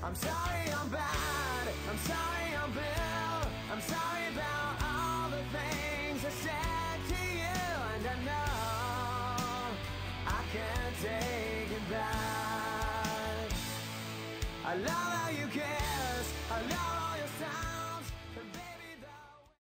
I'm sorry I'm bad, I'm sorry I'm Bill, I'm sorry about all the things I said to you, and I know I can't take it back. I love how you kiss, I love all your sound.